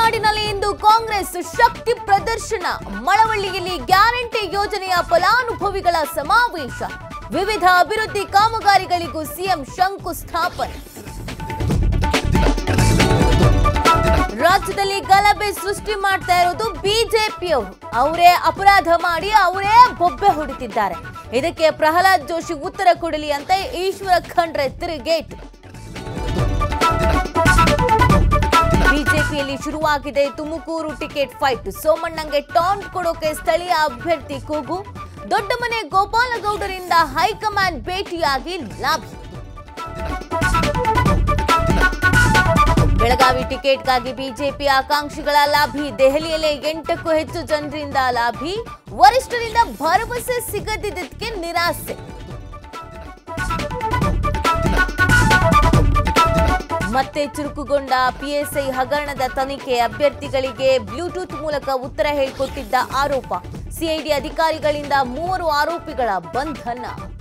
ಮಲೆನಾಡಿನಲ್ಲಿ ಇಂದು ಕಾಂಗ್ರೆಸ್ ಶಕ್ತಿ ಪ್ರದರ್ಶನ. ಮಳವಳ್ಳಿಯಲ್ಲಿ ಗ್ಯಾರಂಟಿ ಯೋಜನೆಯ ಫಲಾನುಭವಿಗಳ ಸಮಾವೇಶ. ವಿವಿಧ ಅಭಿವೃದ್ಧಿ ಕಾಮಗಾರಿಗಳಿಗೂ ಸಿಎಂ ಶಂಕುಸ್ಥಾಪನೆ. ರಾಜ್ಯದಲ್ಲಿ ಗಲಭೆ ಸೃಷ್ಟಿ ಮಾಡ್ತಾ ಇರೋದು ಬಿಜೆಪಿಯವರು. ಅವರೇ ಅಪರಾಧ ಮಾಡಿ ಅವರೇ ಬೊಬ್ಬೆ ಹೊಡಿತಿದ್ದಾರೆ. ಇದಕ್ಕೆ ಪ್ರಹ್ಲಾದ್ ಜೋಶಿ ಉತ್ತರ ಕೊಡಲಿ ಅಂತ ಈಶ್ವರ ಖಂಡ್ರೆ ತಿರುಗೇಟು. ಬಿಜೆಪಿಯಲ್ಲಿ ಶುರುವಾಗಿದೆ ತುಮಕೂರು ಟಿಕೆಟ್ ಫೈಟ್. ಸೋಮಣ್ಣಂಗೆ ಟಾಂಟ್ ಕೊಡೋಕೆ ಸ್ಥಳೀಯ ಅಭ್ಯರ್ಥಿ ಕೂಗು. ದೊಡ್ಡಮನೆ ಗೋಪಾಲಗೌಡರಿಂದ ಹೈಕಮಾಂಡ್ ಭೇಟಿಯಾಗಿ ಲಾಭಿ. ಬೆಳಗಾವಿ ಟಿಕೆಟ್ಗಾಗಿ ಬಿಜೆಪಿ ಆಕಾಂಕ್ಷಿಗಳ ಲಾಭಿ. ದೆಹಲಿಯಲ್ಲೇ 8ಕ್ಕೂ ಹೆಚ್ಚು ಜನರಿಂದ ಲಾಭಿ. ವರಿಷ್ಠರಿಂದ ಭರವಸೆ ಸಿಗದಿದ್ದಕ್ಕೆ ನಿರಾಸೆ. ಮತ್ತೆ ಚುರುಕುಗೊಂಡ ಪಿಎಸ್ಐ ಹಗರಣದ ತನಿಖೆ. ಅಭ್ಯರ್ಥಿಗಳಿಗೆ ಬ್ಲೂಟೂತ್ ಮೂಲಕ ಉತ್ತರ ಹೇಳಿಕೊಟ್ಟಿದ್ದ ಆರೋಪ. ಸಿಐಡಿ ಅಧಿಕಾರಿಗಳಿಂದ 3 ಆರೋಪಿಗಳ ಬಂಧನ.